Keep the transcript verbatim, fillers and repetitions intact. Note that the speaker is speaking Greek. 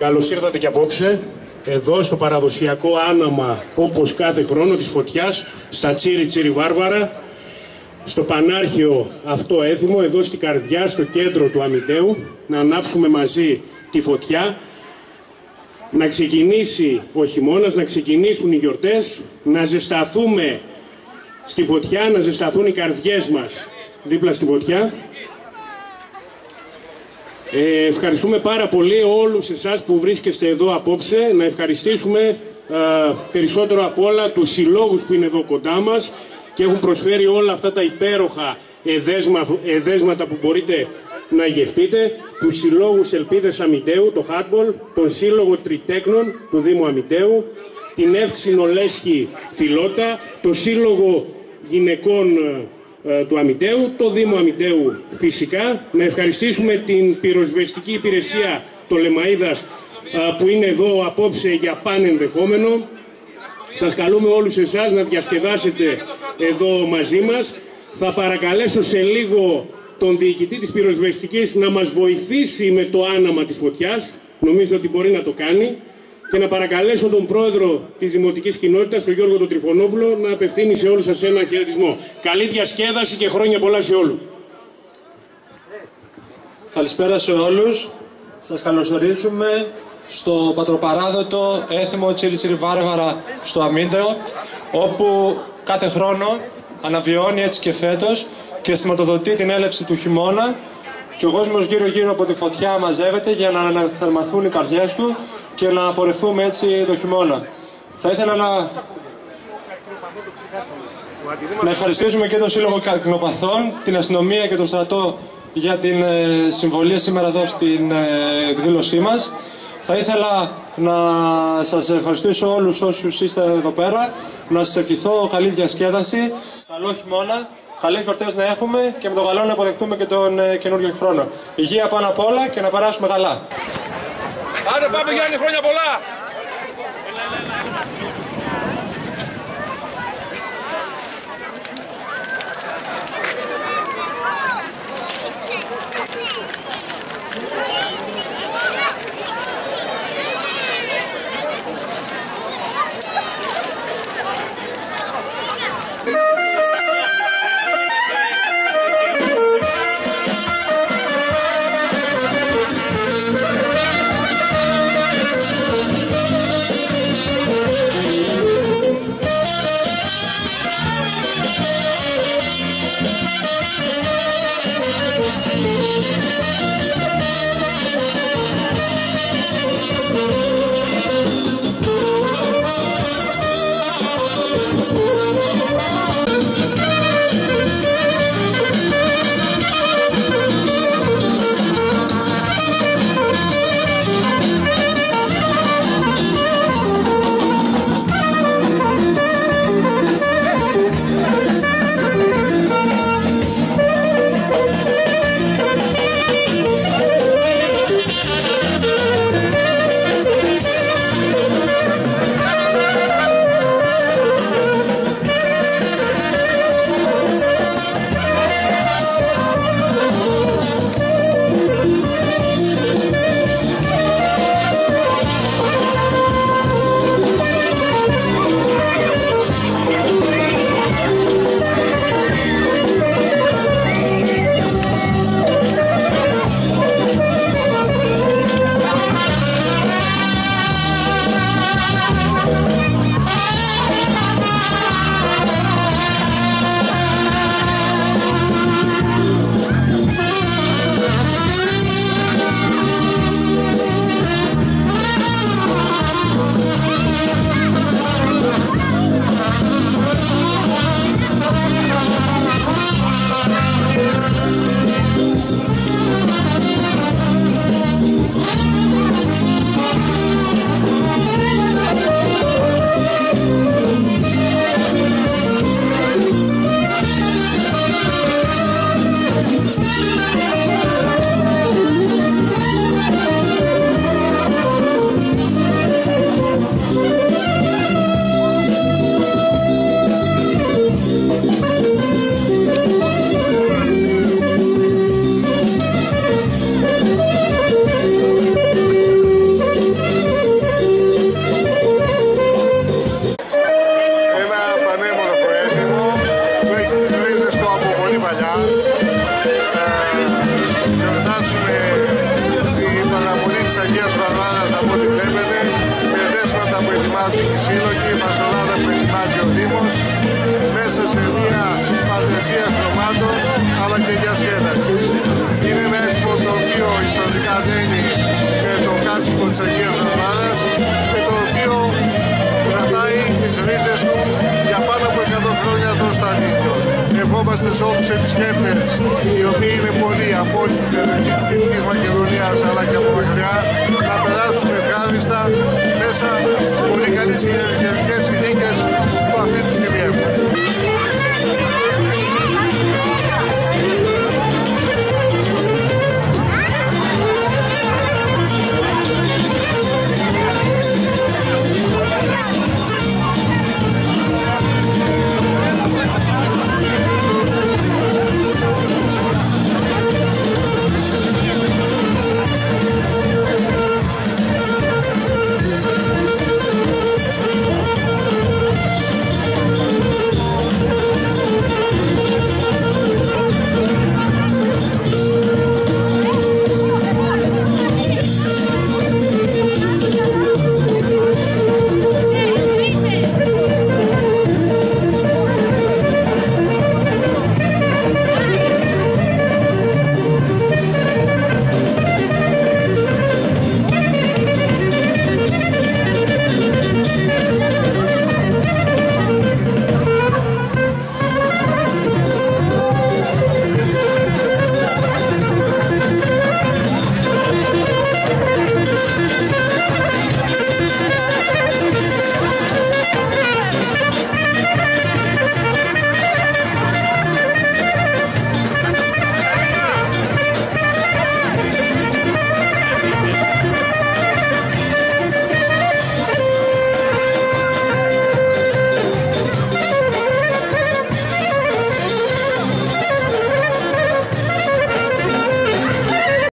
Καλώς ήρθατε και απόψε, εδώ στο παραδοσιακό άναμα, όπως κάθε χρόνο, της φωτιάς, στα Τσίρι Τσίρι Βάρβαρα, στο πανάρχιο αυτό έθιμο, εδώ στην καρδιά, στο κέντρο του Αμυντέου, να ανάψουμε μαζί τη φωτιά, να ξεκινήσει ο χειμώνας, να ξεκινήσουν οι γιορτές, να ζεσταθούμε στη φωτιά, να ζεσταθούν οι καρδιές μας δίπλα στη φωτιά. Ε, ευχαριστούμε πάρα πολύ όλους εσάς που βρίσκεστε εδώ απόψε. Να ευχαριστήσουμε ε, περισσότερο απ' όλα τους συλλόγους που είναι εδώ κοντά μας και έχουν προσφέρει όλα αυτά τα υπέροχα εδέσμα, εδέσματα που μπορείτε να γευτείτε. Τους συλλόγους Ελπίδες Αμυντέου, το Handball, τον Σύλλογο Τριτέκνων του Δήμου Αμυντέου, την Εύξηνο Λέσχη Φιλότα, το Σύλλογο Γυναικών του Αμυντέου, το Δήμο Αμυντέου φυσικά. Να ευχαριστήσουμε την πυροσβεστική υπηρεσία, το Λεμαΐδας, που είναι εδώ απόψε για πάνε ενδεχόμενο. Σας καλούμε όλους εσάς να διασκεδάσετε εδώ μαζί μας. Θα παρακαλέσω σε λίγο τον διοικητή της πυροσβεστικής να μας βοηθήσει με το άναμα της φωτιάς. Νομίζω ότι μπορεί να το κάνει. Και να παρακαλέσω τον πρόεδρο της Δημοτικής Κοινότητας, τον Γιώργο τον Τριφωνόπουλο, να απευθύνει σε όλους σας ένα χαιρετισμό. Καλή διασκέδαση και χρόνια πολλά σε όλους. Καλησπέρα σε όλους. Σας καλωσορίζουμε στο πατροπαράδοτο έθιμο Τσίρι Τσίρι Βάρβαρα στο Αμύντεο, όπου κάθε χρόνο αναβιώνει έτσι και φέτος και σηματοδοτεί την έλευση του χειμώνα και ο κόσμος γύρω γύρω από τη φωτιά μαζεύεται για να αναθερμαθούν οι καρδιές του και να απορρευτούμε έτσι το χειμώνα. Θα ήθελα να, να ευχαριστήσουμε και τον Σύλλογο Καρκινοπαθών, την αστυνομία και τον στρατό για την ε, συμβολή σήμερα εδώ στην ε, εκδήλωσή μας. Θα ήθελα να σας ευχαριστήσω όλους όσους είστε εδώ πέρα, να σας ευχηθώ καλή διασκέδαση, καλό χειμώνα, καλές γιορτές να έχουμε και με το καλό να αποδεχτούμε και τον ε, καινούριο χρόνο. Υγεία πάνω απ' όλα και να περάσουμε καλά. Άντε πάμε Γιάννη, χρόνια πολλά! μουσικοί σύλλογοι, η φασολάδα που ετοιμάζει ο Δήμος, μέσα σε μια φαντασία χρωμάτων αλλά και διασκέδασης. Είναι ένα έθιμο το οποίο ιστορικά δένει με το κάψιμο της Αγίας Βαρβάρας και το οποίο κρατάει τις ρίζες του για πάνω από εκατό χρόνια εδώ στο Αλήθιο. Ευχόμαστε σε όλους τους επισκέπτες, οι οποίοι είναι πολλοί από όλη την περιοχή της Δυτικής Μακεδονίας αλλά και από μακριά, να περάσουν ευχάριστα μέσα στις πολύ καλές